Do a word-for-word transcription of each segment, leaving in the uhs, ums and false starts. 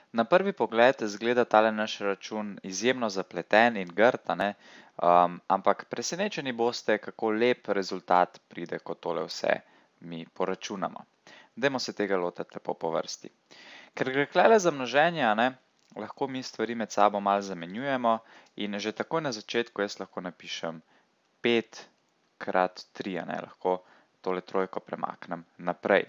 Na prvi pogled zgleda tale naš račun izjemno zapleten in grd, a ne? Um, ampak presenečeni boste, kako lep rezultat pride, ko tole vse mi poračunamo. Dajmo se tega lotiti lepo po vrsti. Ker gre klele za množenje, a ne, lahko mi stvari med sabo malo zamenjujemo in že takoj na začetku jaz lahko napišem pet krat tri, a ne, lahko tole trojko premaknem naprej.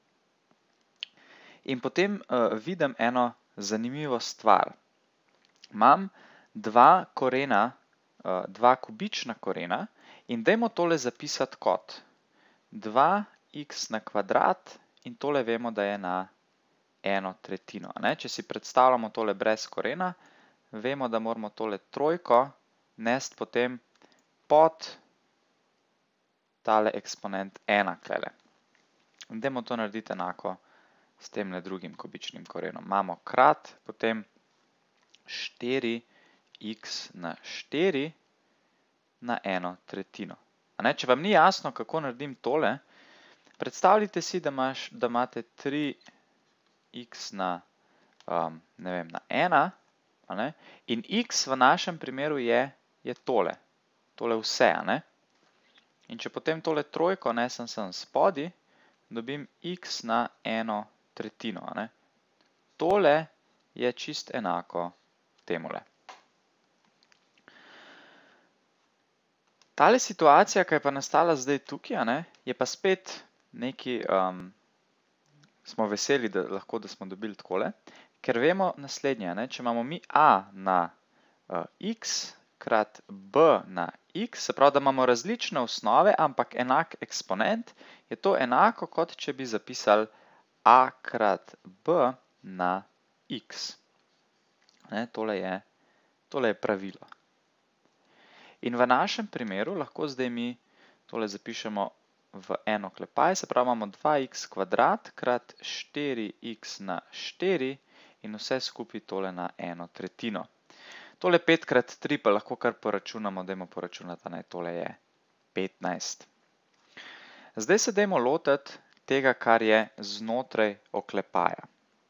In potem uh, vidim eno zanimivo stvar. Imam dva korena, uh, dva kubična korena in dajmo tole zapisati kot dva x na kvadrat in tole vemo, da je na eno tretjino. Ne? Če si predstavljamo tole brez korena, vemo, da moramo tole trojko nesti potem pod tale eksponent ena klele. In dajmo to narediti enako s temle drugim kubičnim korenom. Imamo krat, potem štiri x na štiri na eno tretjino. A ne, če vam ni jasno, kako naredim tole, predstavljajte si, da, imaš, da imate tri x na, um, ne vem, na ena, a ne, in x v našem primeru je, je tole. Tole vse, a ne. In če potem tole trojko nesem sem spodi, dobim x na eno tretjino, a ne. Tole je čist enako temule. Tale situacija, ki je pa nastala zdaj tukaj, a ne, je pa spet neki, um, smo veseli, da lahko, da smo dobili takole, ker vemo naslednje, a ne, če imamo mi a na uh, x krat b na x, se pravi, da imamo različne osnove, ampak enak eksponent, je to enako, kot če bi zapisali a krat b na x. Ne, tole je, tole je pravilo. In v našem primeru lahko zdaj mi tole zapišemo v en oklepaj, se pravi, imamo dva x kvadrat krat štiri x na štiri in vse skupaj tole na eno tretjino. Tole pet krat tri pa lahko kar poračunamo, dajmo poračunati, ne, tole je petnajst. Zdaj se dajmo lotiti tega, kar je znotraj oklepaja.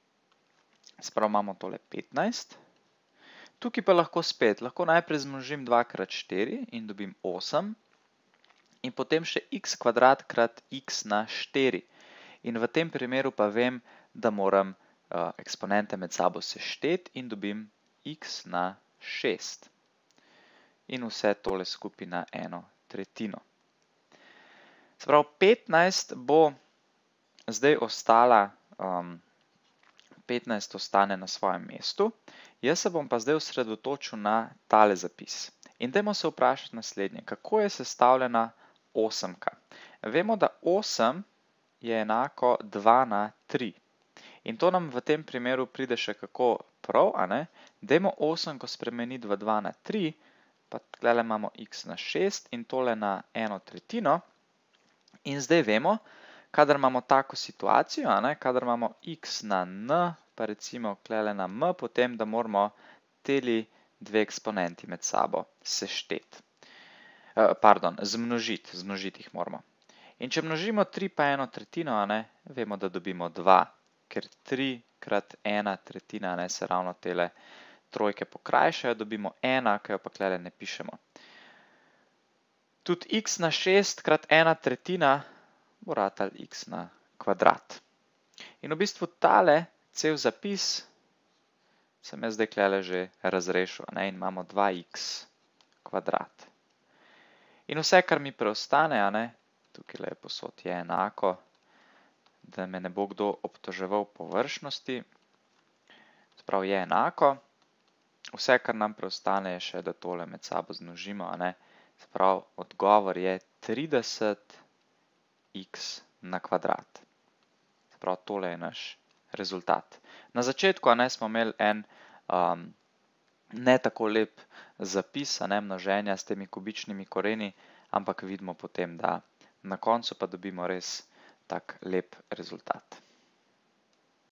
Se pravi, imamo tole petnajst. Tukaj pa lahko spet, lahko najprej zmnožim dva krat štiri in dobim osem. In potem še x kvadrat krat x na štiri. In v tem primeru pa vem, da moram uh, eksponente med sabo sešteti in dobim x na šest. In vse tole skupaj na eno tretjino. Se pravi, petnajst bo zdaj ostala, um, petnajst ostane na svojem mestu. Jaz se bom pa zdaj osredotočil na tale zapis. In dajmo se vprašati naslednje, kako je sestavljena osemka. Vemo, da osem je enako dva na tri. In to nam v tem primeru pride še kako prav, a ne? Dajmo osemko spremeniti v dva na tri, pa tukaj imamo x na šest in tole na eno tretjino. In zdaj vemo, kadar imamo tako situacijo, a ne? Kadar imamo x na n, pa recimo tukaj na m, potem da moramo teli dve eksponenti med sabo sešteti. Pardon, zmnožiti, zmnožiti jih moramo. In če množimo tri pa eno tretjino, a ne, vemo, da dobimo dva, ker tri krat ena tretjina, ne, se ravno tele trojke pokrajšajo, dobimo ena, ki jo pa tukaj ne pišemo. Tudi x na šest krat ena tretjina bo ratal x na kvadrat. In v bistvu tale cel zapis sem jaz zdaj tukaj že razrešil, ne, in imamo dva x kvadrat. In vse, kar mi preostane, a ne, tukaj je posod je enako, da me ne bo kdo obtoževal površnosti, sprav je enako, vse, kar nam preostane, je še, da tole med sabo zmnožimo, a ne, sprav odgovor je trideset x na kvadrat. Sprav tole je naš rezultat. Na začetku, a ne, smo imeli en um, ne tako lep zapis, a ne, množenja s temi kubičnimi koreni, ampak vidimo potem, da na koncu pa dobimo res tak lep rezultat.